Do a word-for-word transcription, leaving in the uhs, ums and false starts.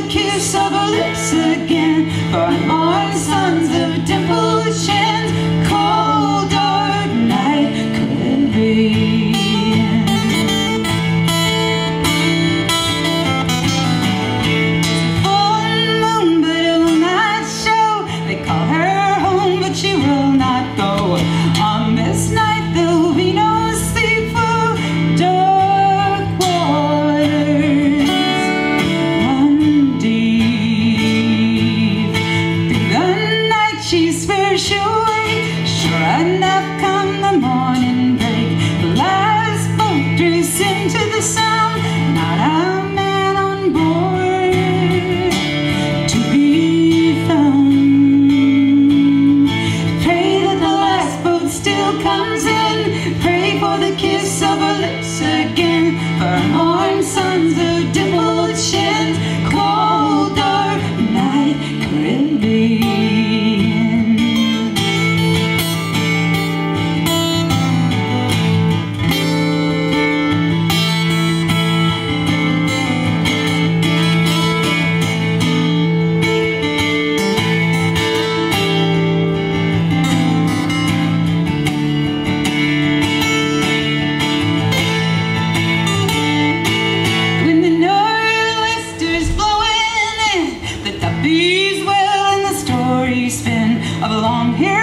the kiss of her lips again, for more sons of dimpled chins. Cold dark night could be. She will not go. On this night there will be no sleep for dark waters run deep. Through the night she swears she'll wake, sure enough come the morning break. The last boat drifts into the sound, not a man on board to be found. Comes in, pray for the kiss of her lips again, for horn sons of dimpled chins. Cold dark night Caribbean. These will in the story spin of a long hair